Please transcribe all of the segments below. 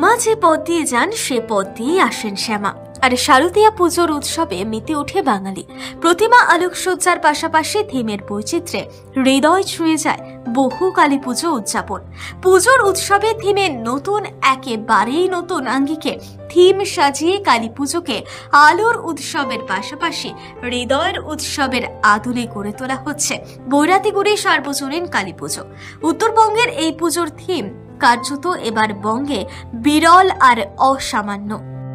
মা যে পথ দিয়ে যান সে পথ দিয়ে আসেন শ্যামা। আর শারদীয়া পুজোর উৎসবে মেতে ওঠে বাঙালি। প্রতিমা আলোকসজ্জার পাশাপাশি থিমের বৈচিত্র্যে হৃদয় ছুঁয়ে যায় বহু কালী পুজো উদযাপন। পুজোর উৎসবে থিমের নতুন, একেবারেই নতুন আঙ্গিকে থিম সাজিয়ে কালী পুজোকে আলোর উৎসবের পাশাপাশি হৃদয়ের উৎসবের আদলে গড়ে তোলা হচ্ছে বৈরাতিগুড়ি সার্বজনীন কালী পুজো। উত্তরবঙ্গের এই পুজোর থিম কার্যত এবার বঙ্গে বিরল আর অসামান্য।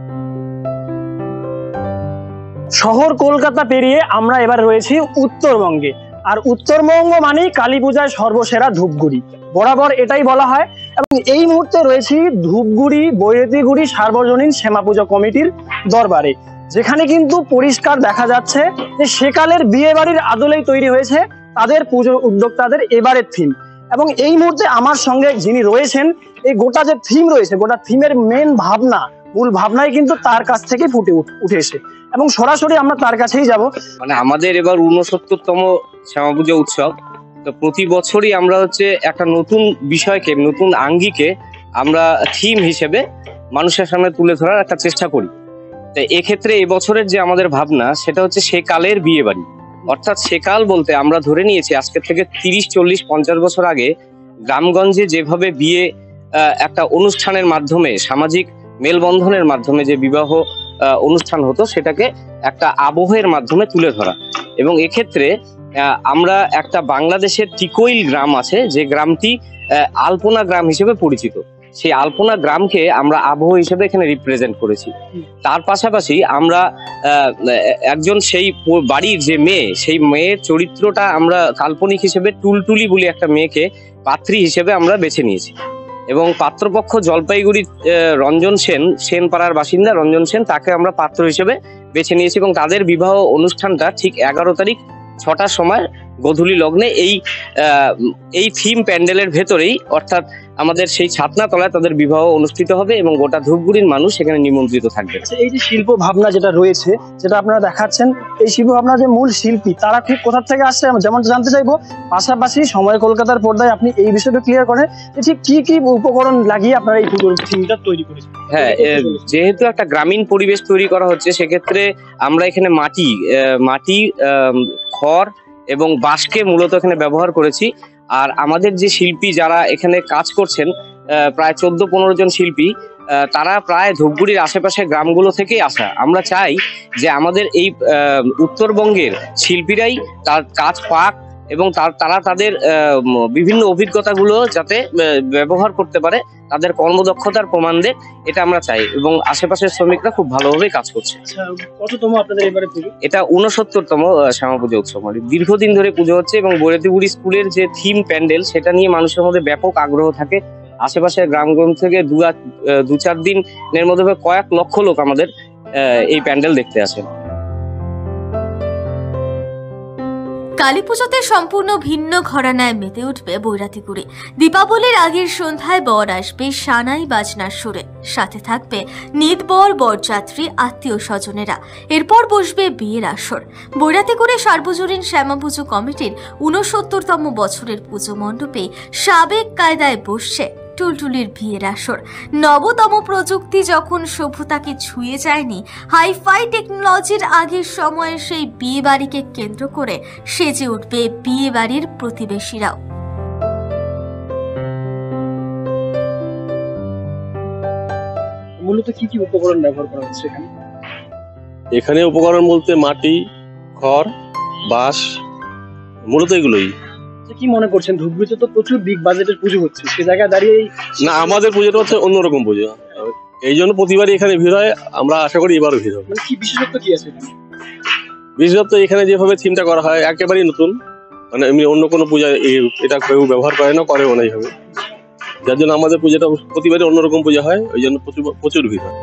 শহর কলকাতা পেরিয়ে আমরা এবার রয়েছি উত্তরবঙ্গে, আর উত্তরবঙ্গ মানেই কালী পূজায় সর্বসেরা ধূপগুড়ি, বরাবর এটাই বলা হয়। এবং এই মুহূর্তে রয়েছি ধূপগুড়ি বৈরাতিগুড়ি সার্বজনীন শ্যামা পুজো কমিটির দরবারে, যেখানে কিন্তু পরিষ্কার দেখা যাচ্ছে যে সেকালের বিয়ে বাড়ির আদলেই তৈরি হয়েছে তাদের পুজোর উদ্যোক্তাদের এবারের থিম। এবং এই মুহূর্তে আমার সঙ্গে যিনি রয়েছেন, এই গোটা যে থিম রয়েছে, গোটা থিমের মেন ভাবনা, মূল ভাবনাই কিন্তু তার কাছ থেকে ফুটে উঠেছে এবং সরাসরি আমরা তার কাছেই যাব। মানে আমাদের এবার 69তম শ্যামা পুজো উৎসব, তো প্রতি বছরই আমরা একটা নতুন বিষয়কে, নতুন আঙ্গিকে আমরা থিম হিসেবে মানুষের সামনে তুলে ধরার একটা চেষ্টা করি। তো এক্ষেত্রে এবছরের যে আমাদের ভাবনা, সেটা হচ্ছে সেকালের বিয়ে বাড়ি। অর্থাৎ সেকাল বলতে আমরা ধরে নিয়েছি আজকের থেকে 30, 40, 50 বছর আগে গ্রামগঞ্জে যেভাবে বিয়ে একটা অনুষ্ঠানের মাধ্যমে, সামাজিক মেলবন্ধনের মাধ্যমে যে বিবাহ অনুষ্ঠান হতো, সেটাকে একটা আবহের মাধ্যমে তুলে ধরা। এবং এক্ষেত্রে আমরা একটা বাংলাদেশের টিকইল গ্রাম আছে, যে গ্রামটি আলপনা গ্রাম হিসেবে পরিচিত, সেই আলপনা গ্রামকে আমরা আবহ হিসেবে এখানে রিপ্রেজেন্ট করেছি। তার পাশাপাশি আমরা একজন সেই বাড়ির যে মেয়ে, সেই মেয়ের চরিত্রটা আমরা কাল্পনিক হিসেবে টুলটুলি বলে একটা মেয়েকে পাত্রী হিসেবে আমরা বেছে নিয়েছি। এবং পাত্রপক্ষ জলপাইগুড়ি রঞ্জন সেন পাড়ার বাসিন্দা রঞ্জন সেন, তাকে আমরা পাত্র হিসেবে বেছে নিয়েছি। এবং তাদের বিবাহ অনুষ্ঠানটা ঠিক 11 তারিখ 6টার সময় গোধূলি লগ্নে এই থিম প্যান্ডেলের ভেতরেই, অর্থাৎ আমাদের সেই ছাতনাতলায় তাদের বিবাহ অনুষ্ঠিত হবে এবং গোটা ধূপগুড়ির মানুষ সেখানে নিমন্ত্রিত থাকবে। এই যে শিল্প ভাবনা যেটা রয়েছে, যেটা আপনারা দেখাচ্ছেন, এই শিল্প ভাবনা যে মূল শিল্পী তারা ঠিক কোথা থেকে আসছে যেমন জানতে চাইবো। পাশাপাশি সময় কলকাতার পর্দায় আপনি এই বিষয়টা ক্লিয়ার করেন যে ঠিক কি কি উপকরণ লাগিয়ে আপনারা এই পুজোর থিমটা তৈরি করেছেন। হ্যাঁ, যেহেতু একটা গ্রামীণ পরিবেশ তৈরি করা হচ্ছে, সেক্ষেত্রে আমরা এখানে মাটি, খড় এবং বাঁশকে মূলত এখানে ব্যবহার করেছি। আর আমাদের যে শিল্পী যারা এখানে কাজ করছেন, প্রায় 14-15 জন শিল্পী, তারা প্রায় ধূপগুড়ির আশেপাশে গ্রামগুলো থেকেই আসা। আমরা চাই যে আমাদের এই উত্তরবঙ্গের শিল্পীরাই তার কাজ পাক এবং তারা তাদের বিভিন্ন অভিজ্ঞতাগুলো যাতে ব্যবহার করতে পারে, তাদের কর্মদক্ষতার প্রমাণ দেয়, এটা আমরা চাই। এবং আশেপাশের শ্রমিকরা খুব ভালোভাবে কাজ করছে। কততম আপনাদের এবারে পুজো? এটা 69তম শ্যামা পুজো উৎসব। দীর্ঘদিন ধরে পুজো হচ্ছে এবং বৈরাতিগুড়ি স্কুলের যে থিম প্যান্ডেল, সেটা নিয়ে মানুষের মধ্যে ব্যাপক আগ্রহ থাকে। আশেপাশের গ্রামগঞ্জ থেকে 2-4 দিনের মধ্যে কয়েক লক্ষ লোক আমাদের এই প্যান্ডেল দেখতে আসে। কালী পুজোতে সম্পূর্ণ ভিন্ন ঘরানায় মেতে উঠবে বৈরাতিগুড়ি। দীপাবলির আগের সন্ধ্যায় বর আসবে সানাই বাজনার সুরে, সাথে থাকবে নিতবর, বরযাত্রী, আত্মীয় স্বজনেরা। এরপর বসবে বিয়ের আসর। বৈরাতিগুড়ি সার্বজনীন শ্যামা পুজো কমিটির 69তম বছরের পুজো মণ্ডপে সাবেক কায়দায় বসছে টুলটুলির বিয়ের আসর। নবতম প্রযুক্তি যখন সভ্যতাকে ছুঁয়ে যায়নি, হাইফাই টেকনোলজির আগের সময়ে সেই বিয়ে বাড়িকে কেন্দ্র করে সেজে উঠবে বিয়ে বাড়ির প্রতিবেশীরাও। মূলত কি কি উপকরণ ব্যবহার করা হচ্ছে এখানে? এখানে উপকরণ বলতে মাটি, খড়, বাঁশ, মূলত এগুলোই। কি মনে করছেন, ধূপগুড়িতে তো প্রচুর বিগ বাজেটের পুজো হচ্ছে, সে জায়গায় দাঁড়িয়ে না, আমাদের পুজোটা হচ্ছে অন্যরকম পুজো, এই জন্য প্রতিবারই এখানে ভিড় হয়। আমরা আশা করি এবারও ভিড় হবে। কি বিশেষত্ব কি আছে? বিশেষত্ব এখানে যেভাবে থিমটা করা হয় একেবারেই নতুন, মানে এমনি অন্য কোনো পূজায় এটা কেউ ব্যবহার করে না, করেও না এইভাবে, যার জন্য আমাদের পুজোটা প্রতিবারই অন্যরকম পূজা হয়, ওই জন্য প্রচুর ভিড় হয়।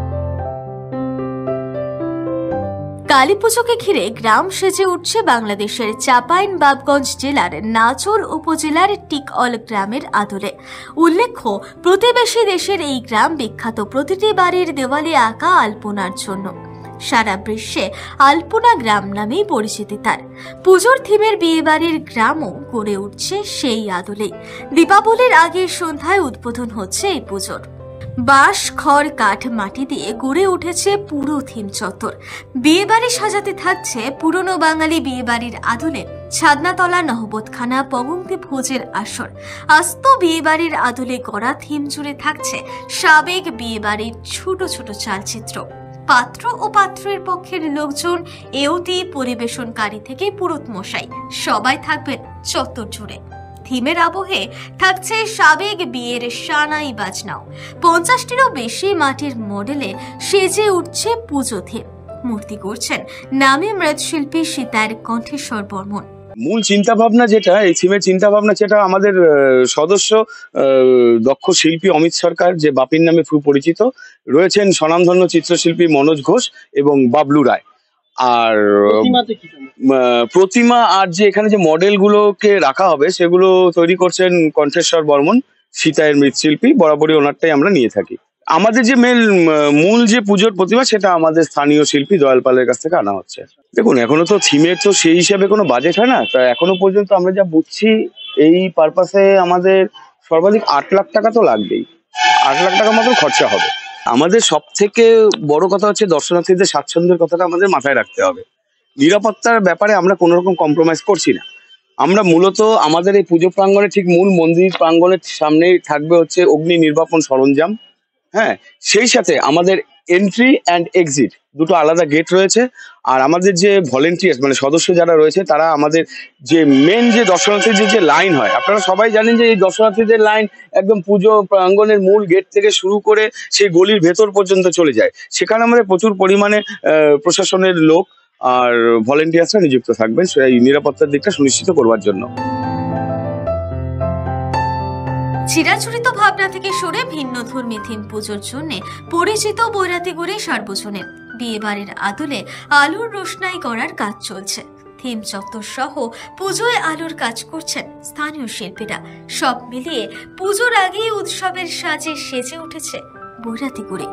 কালী পুজোকে ঘিরে গ্রাম সেজে উঠছে বাংলাদেশের চাঁপাইনবাবগঞ্জ জেলার নাচর উপজেলার টিকঅল গ্রামের আদলে। উল্লেখ্য, প্রতিবেশী দেশের এই গ্রাম বিখ্যাত প্রতিটি বাড়ির দেওয়ালে আঁকা আলপনার জন্য। সারা বিশ্বে আলপনা গ্রাম নামেই পরিচিতি তার। পুজোর থিমের বিয়েবাড়ির গ্রামও গড়ে উঠছে সেই আদলে। দীপাবলির আগের সন্ধ্যায় উদ্বোধন হচ্ছে এই পুজোর। বাঁশ, খড়, কাঠ, মাটি দিয়ে গড়ে উঠেছে পুরো থিম চত্বর। বিয়ে বাড়ি সাজাতে থাকছে পুরনো বাঙালি বিয়ে বাড়ির আদলে ছাদনাতলা, নহবতখানা, পগংতি ভোজের আসর। আস্ত বিয়ে বাড়ির আদলে গড়া থিম জুড়ে থাকছে সাবেক বিয়ে বাড়ির ছোট ছোট চালচিত্র। পাত্র ও পাত্রের পক্ষের লোকজন, এওতি, পরিবেশনকারী থেকে পুরোহিত মশাই সবাই থাকবেন চত্বর জুড়ে। থিমের আবহে থাকছে সাবেক বিয়ের সানাই বাজনাও। 50টিরও বেশি মাটির মডেলে সেজে উঠছে পুজো থিম। মূর্তি করছেন নামী মৃৎশিল্পী সীতার কণ্ঠেশ্বর বর্মন। মূল চিন্তা ভাবনা যেটা, এই থিমের চিন্তা ভাবনা যেটা আমাদের সদস্য দক্ষ শিল্পী অমিত সরকার, যে বাপির নামে সুপরিচিত, রয়েছেন স্বনামধন্য চিত্রশিল্পী মনোজ ঘোষ এবং বাবলু রায়। আর প্রতিমা আর যে এখানে যে মডেল গুলোকে রাখা হবে সেগুলো তৈরি করছেন কণ্ঠেশ্বর বর্মন, সীতায়ের মৃৎশিল্পী। বরাবরই ওনারটাই আমরা নিয়ে থাকি। আমাদের যে মূল যে পুজোর প্রতিমা সেটা আমাদের স্থানীয় শিল্পী দয়াল পালের কাছ থেকে আনা হচ্ছে। দেখুন, এখনো তো থিমের তো সেই হিসাবে কোনো বাজেট হয় না, তা এখনো পর্যন্ত আমরা যা বুঝছি এই পারপাসে আমাদের সর্বাধিক 8 লাখ টাকা তো লাগবেই। 8 লাখ টাকা মতো খরচা হবে। আমাদের সব থেকে বড় কথা হচ্ছে দর্শনার্থীদের স্বাচ্ছন্দ্যের কথাটা আমাদের মাথায় রাখতে হবে। নিরাপত্তার ব্যাপারে আমরা কোনো রকম কম্প্রোমাইজ করছি না। আমরা মূলত আমাদের এই পুজো প্রাঙ্গণে ঠিক মূল মন্দির প্রাঙ্গণের সামনেই থাকবে হচ্ছে অগ্নি নির্বাপন সরঞ্জাম। হ্যাঁ, সেই সাথে আমাদের এন্ট্রি অ্যান্ড এক্সিট দুটো আলাদা গেট রয়েছে। আর আমাদের যে ভলেন্টিয়ার্স মানে সদস্য যারা রয়েছে তারা আমাদের যে মেন যে দর্শনার্থীদের যে লাইন হয়, আপনারা সবাই জানেন যে এই দর্শনার্থীদের লাইন একদম পুজো প্রাঙ্গণের মূল গেট থেকে শুরু করে সেই গলির ভেতর পর্যন্ত চলে যায়। সেখানে আমাদের প্রচুর পরিমাণে প্রশাসনের লোক আর ভলেন্টিয়ার্সরা নিযুক্ত থাকবেন সেই নিরাপত্তার দিকটা সুনিশ্চিত করবার জন্য। চিরাচরিত ভাবনা থেকে সরে ভিন্ন ধর্মী থিম পুজোর জন্য পরিচিত বৈরাতিগুড়ি সার্বজনীন বিয়ে বাড়ির আদলে আলোর রোশনাই করার কাজ চলছে। থিম চত্বর সহ পুজোয় আলোর কাজ করছেন স্থানীয় শিল্পীরা। সব মিলিয়ে পুজোর আগেই উৎসবের সাজে সেজে উঠেছে বৈরাতিগুড়ি।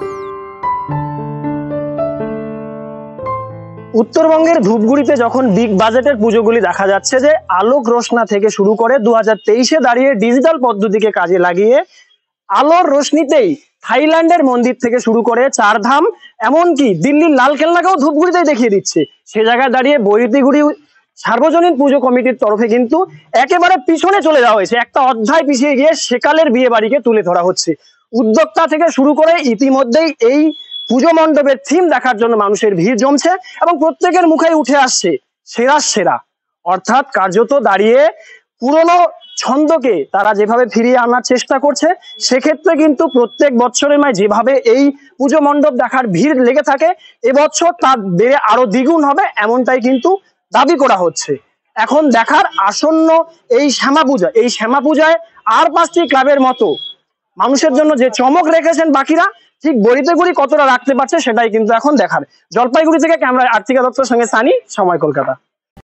উত্তরবঙ্গের ধূপগুড়িতে যখন বিগ বাজেটের পুজোগুলি দেখা যাচ্ছে যে আলোক রোশনা থেকে শুরু করে 2023-এ দাঁড়িয়ে ডিজিটাল পদ্ধতিকে কাজে লাগিয়ে আলোর রোশনিতেই থাইল্যান্ডের মন্দির থেকে শুরু করে চারধাম, এমনকি দিল্লির লালকেল্লাকেও ধূপগুড়িতেই দেখিয়ে দিচ্ছে। সে জায়গায় দাঁড়িয়ে বৈরাতিগুড়ি সার্বজনীন পুজো কমিটির তরফে কিন্তু একেবারে পিছনে চলে যাওয়া হয়েছে। একটা অধ্যায় পিছিয়ে গিয়ে সেকালের বিয়ে বাড়িকে তুলে ধরা হচ্ছে। উদ্যোক্তা থেকে শুরু করে ইতিমধ্যেই এই পুজো মণ্ডপের থিম দেখার জন্য মানুষের ভিড় জমছে এবং প্রত্যেকের মুখে উঠে আসছে সেরা সেরা, অর্থাৎ কার্যত দাঁড়িয়ে পুরনো ছন্দকে তারা যেভাবে ফিরিয়ে আনার চেষ্টা করছে। সেক্ষেত্রে কিন্তু প্রত্যেক বছরের যেভাবে এই পুজো মণ্ডপ দেখার ভিড় লেগে থাকে, এবছর তার বেড়ে আরো দ্বিগুণ হবে এমনটাই কিন্তু দাবি করা হচ্ছে। এখন দেখার আসন্ন এই শ্যামা পূজা, এই শ্যামা পূজায় আর 5টি ক্লাবের মতো মানুষের জন্য যে চমক রেখেছেন বাকিরা, ঠিক বৈরাতিগুড়ি কতটা রাখতে পারছে সেটাই কিন্তু এখন দেখার। জলপাইগুড়ি থেকে ক্যামেরায় আর্তিকা দত্তর সঙ্গে সানি, সময় কলকাতা।